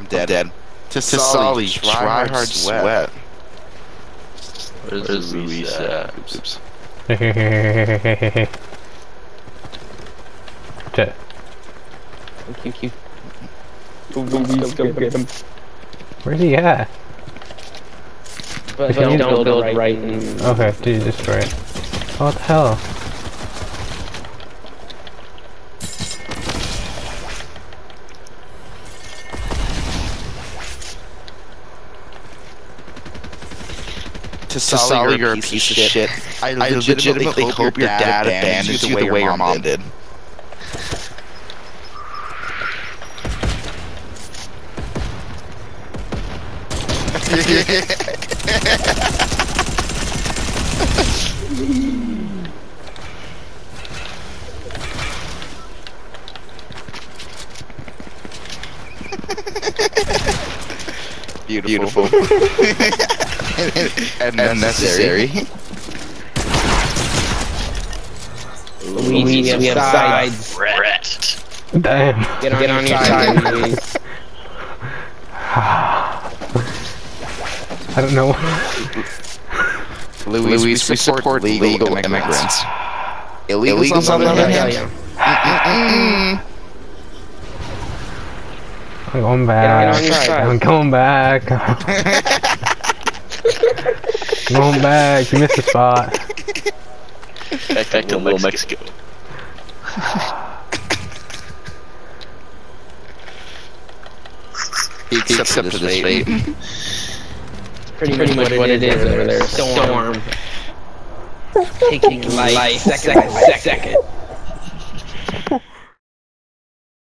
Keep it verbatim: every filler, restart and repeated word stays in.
I'm dead. I'm dead. To Solly, try hard sweat. Where's, Where's Luis at? Oops. Thank you. Go, go, go, go get him. Where's he at? But don't, don't build right, right and... Okay, dude, destroy it. Oh, what the hell? To Solly, you're a piece, piece of shit. shit. I, I legitimately, legitimately hope your dad abandons you the way your mom did. Beautiful. and, and necessary. Luis, we have sides. Brett. Damn. Get on, Get on your side, Luis. I don't know. Luis, we support, support legal, legal immigrants. Illegals, Illegals on the other hand? I'm going back. I'm going back. I'm going back. You missed the spot. Back, back to Little Mexico. He accepted his fate. Pretty, Pretty much, much what it is over there. Storm. Storm. Taking life second by second.